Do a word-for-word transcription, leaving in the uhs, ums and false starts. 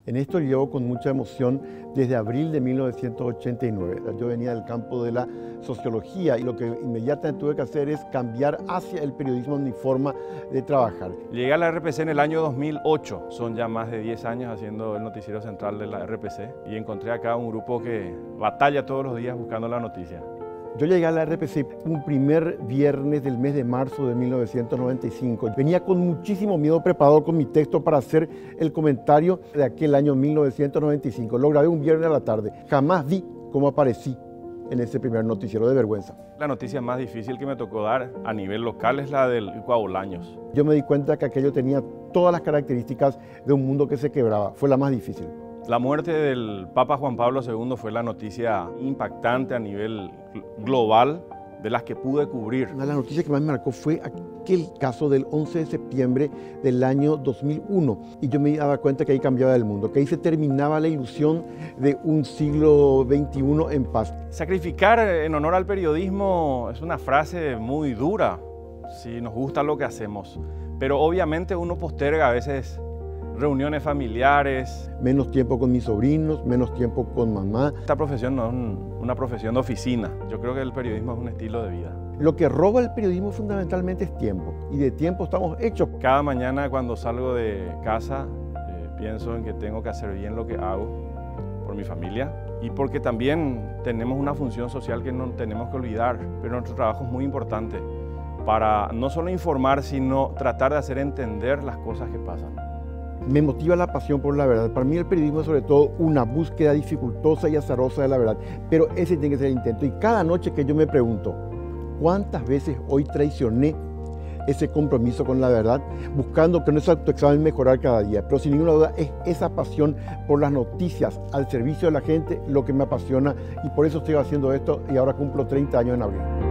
En esto llevo con mucha emoción desde abril de mil novecientos ochenta y nueve. Yo venía del campo de la sociología y lo que inmediatamente tuve que hacer es cambiar hacia el periodismo en mi forma de trabajar. Llegué a la R P C en el año dos mil ocho, son ya más de diez años haciendo el noticiero central de la R P C y encontré acá un grupo que batalla todos los días buscando la noticia. Yo llegué a la R P C un primer viernes del mes de marzo de mil novecientos noventa y cinco. Venía con muchísimo miedo preparado con mi texto para hacer el comentario de aquel año mil novecientos noventa y cinco. Lo grabé un viernes a la tarde. Jamás vi cómo aparecí en ese primer noticiero, de vergüenza. La noticia más difícil que me tocó dar a nivel local es la del Coabolaños. Yo me di cuenta que aquello tenía todas las características de un mundo que se quebraba. Fue la más difícil. La muerte del Papa Juan Pablo segundo fue la noticia impactante a nivel global de las que pude cubrir. Una de las noticias que más me marcó fue aquel caso del once de septiembre del año dos mil uno. Y yo me daba cuenta que ahí cambiaba el mundo, que ahí se terminaba la ilusión de un siglo veintiuno en paz. Sacrificar en honor al periodismo es una frase muy dura, si nos gusta lo que hacemos. Pero obviamente uno posterga a veces reuniones familiares. Menos tiempo con mis sobrinos, menos tiempo con mamá. Esta profesión no es un, una profesión de oficina. Yo creo que el periodismo es un estilo de vida. Lo que roba el periodismo fundamentalmente es tiempo. Y de tiempo estamos hechos. Cada mañana cuando salgo de casa eh, pienso en que tengo que hacer bien lo que hago por mi familia. Y porque también tenemos una función social que no tenemos que olvidar. Pero nuestro trabajo es muy importante para no solo informar, sino tratar de hacer entender las cosas que pasan. Me motiva la pasión por la verdad. Para mí el periodismo es sobre todo una búsqueda dificultosa y azarosa de la verdad. Pero ese tiene que ser el intento. Y cada noche que yo me pregunto, ¿cuántas veces hoy traicioné ese compromiso con la verdad? Buscando que nuestro autoexamen mejorar cada día. Pero sin ninguna duda es esa pasión por las noticias al servicio de la gente lo que me apasiona. Y por eso estoy haciendo esto y ahora cumplo treinta años en abril.